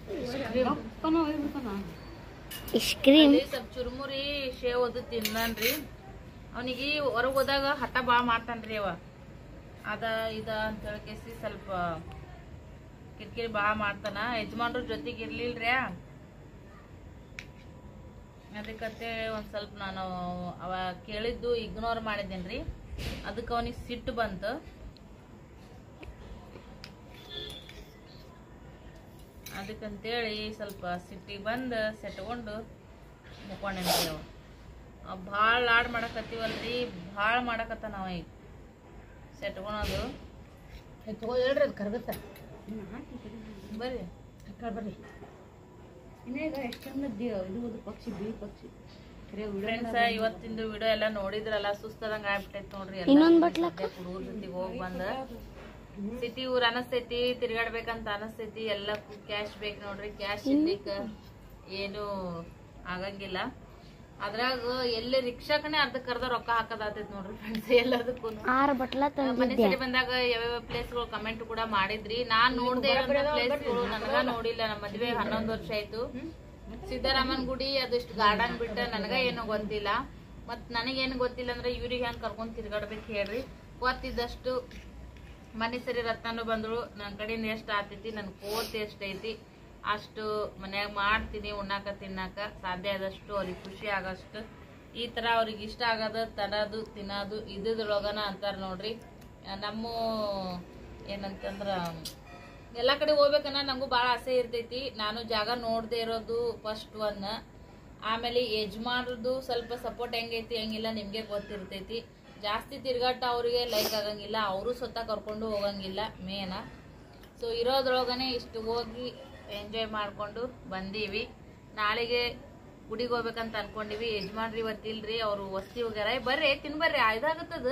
ಸ್ವಲ್ಪ ಚುರುಮುರಿ ಶೇವ್ ಅದು ತಿಂದನ್ರಿ. ಅವನಿಗೆ ಹೊರಗೆ ಹೋದಾಗ ಹಠ ಭಾಳ ಮಾಡ್ತಾನ್ರಿ ಅವ. ಅದ ಇದ ಅಂತ ಹೇಳ್ಕೇಸಿ ಸ್ವಲ್ಪ ಕಿರಿಕಿರಿ ಭಾಳ ಮಾಡ್ತಾನ. ಯಜಮಾನ್ರ ಜೊತೆಗೆ ಇರ್ಲಿಲ್ರಿ, ಅದಕ್ಕಂತೆ ಒಂದು ಸ್ವಲ್ಪ ನಾನು ಅವ ಕೇಳಿದ್ದು ಇಗ್ನೋರ್ ಮಾಡಿದ್ದೇನ್ರಿ. ಅದಕ್ಕೆ ಅವನಿಗೆ ಸಿಟ್ಟು ಬಂತು. ಅದಕ್ಕಂತೇಳಿ ಸ್ವಲ್ಪ ಸಿಟ್ಟಿಗೆ ಬಂದು ಸೆಟ್ಕೊಂಡು ಮುಕ್ಕೊಂಡೇನ್ರಿ. ಅವ ಭಾಳ ಲಾಡ್ ಮಾಡಕತ್ತೀವಲ್ರಿ, ಭಾಳ ಮಾಡಕತ್ತ ನಾವ ಈಗ ಸೆಟ್ಕೊಳೋದು. ಹೇಳ್ರಿ ಅದು ಕರ್ಗತ್ತ ಬರ್ರಿ ಬರ್ರಿ. ಇನ್ನೇಗ ಎಷ್ಟೊಂದು ಇದು ಪಕ್ಷಿ ಬಿ ಪಕ್ಷಿ ಫ್ರೆಂಡ್ಸ. ಇವತ್ತಿಂದು ವಿಡಿಯೋ ಎಲ್ಲ ನೋಡಿದ್ರಲ್ಲ, ಸುಸ್ತದಂಗ ಆಗ್ಬಿಟ್ಟೈತಿ ನೋಡ್ರಿ. ಹುಡುಗರ ಜೊತೆಗೆ ಹೋಗಿ ಬಂದ ಸಿಟಿ ಊರ್ ಅನಸ್ತೈತಿ, ತಿರ್ಗಾಡ್ಬೇಕಂತ ಅನಸ್ತೈತಿ. ಎಲ್ಲ ಕ್ಯಾಶ್ ಬೇಕು ನೋಡ್ರಿ. ಕ್ಯಾಶ್ ಇರ್ಲಿಕ್ಕ ಏನು ಆಗಂಗಿಲ್ಲ. ಅದ್ರಾಗ ಎಲ್ಲಿ ರಿಕ್ಷಾಕನೆ ಅರ್ಧಕ್ಕರ್ಧ ರೊಕ್ಕ ಹಾಕದಾತೈತಿ ನೋಡ್ರಿ ಫ್ರೆಂಡ್ಸ್. ಎಲ್ಲದಕ್ಕೂ ಮನೆ ಸರಿ ಬಂದಾಗ ಯಾವ್ಯಾವ ಪ್ಲೇಸ್ಗಳು ಕಮೆಂಟ್ ಕೂಡ ಮಾಡಿದ್ರಿ. ನಾನ್ ನೋಡ್ದೆ ಪ್ಲೇಸ್ಗಳು ನನಗ ನೋಡಿಲ್ಲ. ನಮ್ಮ ಮದ್ವೆ ಹನ್ನೊಂದು ವರ್ಷ ಆಯ್ತು. ಸಿದ್ದರಾಮನ್ ಗುಡಿ ಅದಿಷ್ಟು ಗಾರ್ಡನ್ ಬಿಟ್ಟ ನನಗ ಏನೋ ಗೊತ್ತಿಲ್ಲ. ಮತ್ ನನಗೇನು ಗೊತ್ತಿಲ್ಲ ಅಂದ್ರೆ ಇವ್ರಿಗೆ ಹೆಂಗ್ ಕರ್ಕೊಂಡ್ ತಿರ್ಗಾಡ್ಬೇಕು ಹೇಳ್ರಿ. ಗೊತ್ತಿದ್ದಷ್ಟು ಮನೆ ಸರಿ ರತ್ನಾನು ಬಂದ್ರು. ನನ್ನ ಕಡೆಯಿಂದ ಎಷ್ಟು ಆತೈತಿ, ನನ್ ಕೋತಿ ಎಷ್ಟೈತಿ ಅಷ್ಟು ಮನ್ಯಾಗ ಮಾಡ್ತೀನಿ ಉಣ್ಣಾಕ ತಿನ್ನಾಕ. ಸಾಧ್ಯ ಆದಷ್ಟು ಅವ್ರಿಗೆ ಖುಷಿ ಆಗಷ್ಟು ಈ ತರ ಅವ್ರಿಗೆ ಇಷ್ಟ ಆಗದ ತರದು ತಿನ್ನೋದು ಇದ್ರೊಳಗನ ಅಂತಾರ ನೋಡ್ರಿ. ನಮ್ಮ ಏನಂತಂದ್ರ ಎಲ್ಲಾ ಕಡೆ ಹೋಗ್ಬೇಕನ್ನ ನಂಗೂ ಭಾಳ ಆಸೆ ಇರ್ತೈತಿ. ನಾನು ಜಾಗ ನೋಡದೆ ಇರೋದು ಫಸ್ಟ್ ಒನ್. ಆಮೇಲೆ ಯಜಮಾನ್ರದ್ದು ಸ್ವಲ್ಪ ಸಪೋರ್ಟ್ ಹೆಂಗೈತಿ ಹೆಂಗಿಲ್ಲ ನಿಮ್ಗೆ ಗೊತ್ತಿರ್ತೈತಿ. ಜಾಸ್ತಿ ತಿರ್ಗಾಟ ಅವ್ರಿಗೆ ಲೈಕ್ ಆಗಂಗಿಲ್ಲ, ಅವರು ಸ್ವತಃ ಕರ್ಕೊಂಡು ಹೋಗಂಗಿಲ್ಲ ಮೇನ. ಸೊ ಇರೋದ್ರೊಳಗನೆ ಇಷ್ಟು ಹೋಗಿ ಎಂಜಾಯ್ ಮಾಡ್ಕೊಂಡು ಬಂದೀವಿ. ನಾಳೆಗೆ ಗುಡಿಗೆ ಹೋಗ್ಬೇಕಂತ ಅನ್ಕೊಂಡಿವಿ. ಯಜಮಾನ್ರಿ ಇವತ್ತಿಲ್ರಿ, ಅವ್ರು ವಸ್ತಿ ಹೋಗ್ಯಾರ. ಬರ್ರಿ ತಿನ್ಬರ್ರಿ, ಇದಾಗತ್ತದ.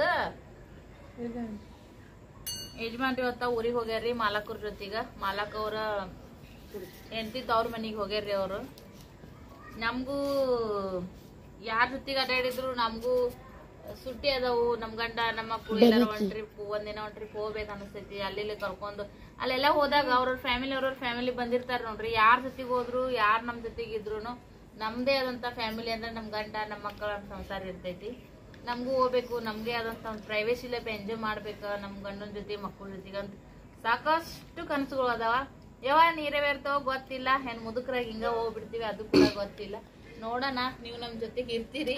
ಯಜಮಾನ್ರಿ ಇವತ್ತ ಊರಿಗೆ ಹೋಗ್ಯಾರ್ರಿ ಮಾಲಕರ ಜೊತೆಗ. ಮಾಲಕ್ ಅವ್ರ ಹೆಂಡತಿದ್ದು ಅವ್ರ ಮನೆಗೆ ಹೋಗ್ಯಾರ್ರಿ ಅವರು. ನಮಗೂ ಯಾರ ಜೊತೆಗೆ ಅಡ್ಡಾಡಿದ್ರು ನಮಗೂ ಸುಟ್ಟಿ ಅದಾವು ನಮ್ ಗಂಡ ನಮ್ಮ ಮಕ್ಕಳು ಎಲ್ಲಾರು ಒಂದ್ ಟ್ರಿಪ್ ಒಂದಿನ ಒಂದ್ ಟ್ರಿಪ್ ಹೋಗ್ಬೇಕು ಅನಿಸ್ತೈತಿ ಅಲ್ಲಿ ಇಲ್ಲಿ ಕರ್ಕೊಂಡು ಅಲ್ಲೆಲ್ಲ ಹೋದಾಗ ಅವ್ರವ್ರ ಫ್ಯಾಮಿಲಿ ಅವ್ರವ್ರ ಫ್ಯಾಮಿಲಿ ಬಂದಿರ್ತಾರ ನೋಡ್ರಿ ಯಾರ್ ಜೊತೆಗೆ ಹೋದ್ರು ಯಾರ್ ನಮ್ ಜೊತೆಗೆ ಇದ್ರು ನಮ್ದೇ ಆದಂತ ಫ್ಯಾಮಿಲಿ ಅಂದ್ರೆ ನಮ್ ಗಂಡ ನಮ್ಮ ಮಕ್ಕಳ ಸಂಸಾರ ಇರ್ತೈತಿ. ನಮಗೂ ಹೋಗ್ಬೇಕು, ನಮ್ಗೆ ಆದಂತ ಒಂದು ಪ್ರೈವೇಸಿ ಲೈಫ್ ಎಂಜಾಯ್ ಮಾಡ್ಬೇಕ ನಮ್ ಗಂಡನ ಜೊತೆ ಮಕ್ಕಳ ಜೊತೆಗೆ ಅಂತ ಸಾಕಷ್ಟು ಕನಸುಗಳು ಅದಾವ. ಯಾವ ನೀರವೇರ್ತಾವ ಗೊತ್ತಿಲ್ಲ, ಏನ್ ಮುದುಕರಾಗಿ ಹಿಂಗ ಹೋಗ್ಬಿಡ್ತೀವಿ ಅದು ಕೂಡ ಗೊತ್ತಿಲ್ಲ. ನೋಡೋಣ, ನೀವು ನಮ್ ಜೊತೆಗೆ ಇರ್ತೀರಿ.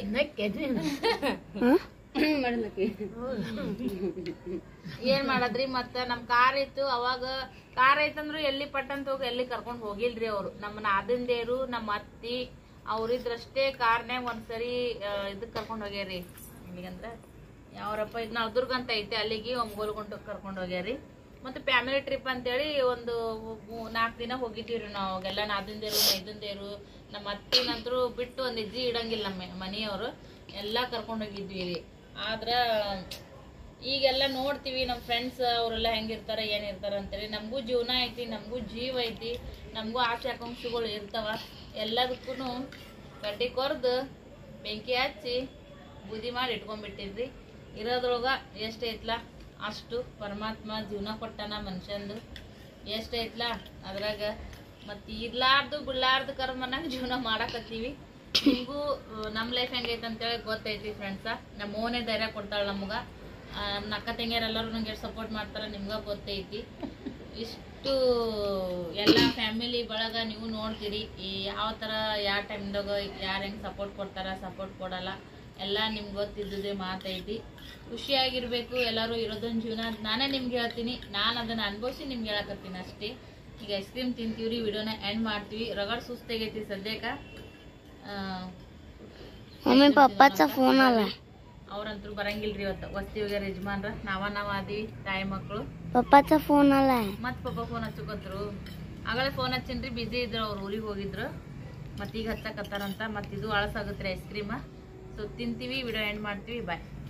ಏನ್ ಮಾಡದ್ರಿ ಮತ್ತ ನಮ್ ಕಾರ್ ಇತ್ತು, ಅವಾಗ ಕಾರ್ ಐತಂದ್ರು ಎಲ್ಲಿ ಪಟ್ಟಂತ ಹೋಗಿ ಎಲ್ಲಿ ಕರ್ಕೊಂಡ್ ಹೋಗಿಲ್ರಿ ಅವ್ರು. ನಮ್ಮ ನಾದಿಂದೇರು ನಮ್ಮ ಅತ್ತಿ ಅವ್ರಿದ್ರಷ್ಟೇ ಕಾರ್ನ್ಯಾಗ ಒಂದ್ಸರಿ ಇದಕ್ ಕರ್ಕೊಂಡ್ ಹೋಗ್ಯಾರಿ. ಇಲ್ಲಿಗಂದ್ರ ಯಾವ್ರಪ್ಪ ಇದ್ ನವದುರ್ಗ ಅಂತ ಐತೆ, ಅಲ್ಲಿಗೆ ಒಮ್ಗೋಲ್ಗುಂಟ ಕರ್ಕೊಂಡ್ ಹೋಗ್ಯಾರಿ. ಮತ್ತೆ ಫ್ಯಾಮಿಲಿ ಟ್ರಿಪ್ ಅಂತೇಳಿ ಒಂದು ನಾಲ್ಕು ದಿನ ಹೋಗಿದ್ದೀವ್ರಿ ನಾವು. ಅವಾಗೆಲ್ಲ ನಾದಿಂದೇರು ಮೈದಂದೇರು ನಮ್ಮ ಅತ್ತಿನಂತರೂ ಬಿಟ್ಟು ಒಂದ್ ಹೆಜ್ಜೆ ಇಡಂಗಿಲ್ಲ ನಮ್ಮ ಮನೆಯವರು ಎಲ್ಲಾ ಕರ್ಕೊಂಡ್ ಹೋಗಿದ್ವಿ ರೀ. ಆದ್ರ ಈಗೆಲ್ಲ ನೋಡ್ತೀವಿ ನಮ್ ಫ್ರೆಂಡ್ಸ್ ಅವರೆಲ್ಲ ಹೆಂಗಿರ್ತಾರ ಏನಿರ್ತಾರ ಅಂತೇಳಿ. ನಮಗೂ ಜೀವನ ಐತಿ, ನಮಗೂ ಜೀವ ಐತಿ, ನಮಗೂ ಆಸೆ ಆಕಾಂಕ್ಷೆಗಳು ಇರ್ತಾವ. ಎಲ್ಲದಕ್ಕೂ ಕಡ್ಡಿ ಕೊರ್ದು ಬೆಂಕಿ ಹಚ್ಚಿ ಬೂದಿ ಮಾಡಿ ಇಟ್ಕೊಂಡ್ಬಿಟ್ಟಿದ್ರಿ. ಇರೋದ್ರೊಳಗ ಎಷ್ಟೈತ್ಲ ಅಷ್ಟು ಪರಮಾತ್ಮ ಜೀವನ ಕೊಟ್ಟಾನ ಮನುಷ್ಯಂದು, ಎಷ್ಟೈತ್ಲ ಅದ್ರಾಗ ಮತ್ತೆ ಇರ್ಲಾರ್ದು ಬಿಡ್ಲಾರ್ದು ಕರ್ಮನಾಗ ಜೀವನ ಮಾಡಾಕತ್ತೀವಿ. ನಿಮ್ಗೂ ನಮ್ ಲೈಫ್ ಹೆಂಗೈತೆ ಅಂತೇಳಿ ಗೊತ್ತೈತಿ ಫ್ರೆಂಡ್ಸ. ನಮ್ಮ ಓನೇ ಧೈರ್ಯ ಕೊಡ್ತಾಳ ನಮ್ಗ. ನಮ್ಮ ಅಕ್ಕ ತಂಗಿಯರೆಲ್ಲರೂ ನಂಗೆ ಸಪೋರ್ಟ್ ಮಾಡ್ತಾರ, ನಿಮ್ಗ ಗೊತ್ತೈತಿ. ಇಷ್ಟು ಎಲ್ಲ ಫ್ಯಾಮಿಲಿ ಬಳಗ ನೀವು ನೋಡ್ತೀರಿ ಯಾವ ತರ ಯಾವ ಟೈಮ್ದಾಗ ಯಾರು ಹೆಂಗ್ ಸಪೋರ್ಟ್ ಕೊಡ್ತಾರ ಸಪೋರ್ಟ್ ಕೊಡಲ್ಲ ಎಲ್ಲ ನಿಮ್ಗೆ ಗೊತ್ತಿದ್ದುದೇ ಮಾತೈತಿ. ಖುಷಿಯಾಗಿರ್ಬೇಕು ಎಲ್ಲರೂ ಇರೋದೊಂದು ಜೀವನ. ನಾನೇ ನಿಮ್ಗೆ ಹೇಳ್ತೀನಿ, ನಾನು ಅದನ್ನ ಅನುಭವಿಸಿ ನಿಮ್ಗೆ ಹೇಳಕತ್ತೀನಿ ಅಷ್ಟೇ. ಈಗ ಐಸ್ ಕ್ರೀಮ್ ತಿಂತೀವ್ರಿ, ವಿಡಿಯೋನ ಎಂಡ್ ಮಾಡ್ತೀವಿ. ರಗಡ್ ಸುಸ್ತಾಗೈತಿ ಸದ್ಯಕ್ಕ. ಫೋನ್ ಅಲ್ಲ ಅವ್ರಂತೂ ಬರಂಗಿಲ್ರಿ ಇವತ್ತು. ವಸ್ತಿ ಹೋಗ್ಯಾರ ಯಜಮಾನ್ರ, ನಾವ ನಾವ ಅದೀವಿ ತಾಯಿ ಮಕ್ಕಳು. ಪಪ್ಪಾಚ ಫೋನ್ ಅಲ್ಲ ಮತ್ ಪಪ್ಪ ಫೋನ್ ಹಚ್ಚಕೋತ್ರು. ಆಗಲೇ ಫೋನ್ ಹಚ್ಚಿನ್ರಿ, ಬಿಜಿ ಇದ್ರು, ಅವ್ರು ಊರಿಗೆ ಹೋಗಿದ್ರು. ಮತ್ ಈಗ ಹಚ್ಚಕತ್ತಾರಂತ. ಮತ್ ಇದು ಅಳಸಾಗತ್ರಿ ಐಸ್ ಕ್ರೀಮ್. ಸೊ ತಿಂತೀವಿ, ವಿಡಿಯೋ ಎಂಡ್ ಮಾಡ್ತೀವಿ. ಬಾಯ್.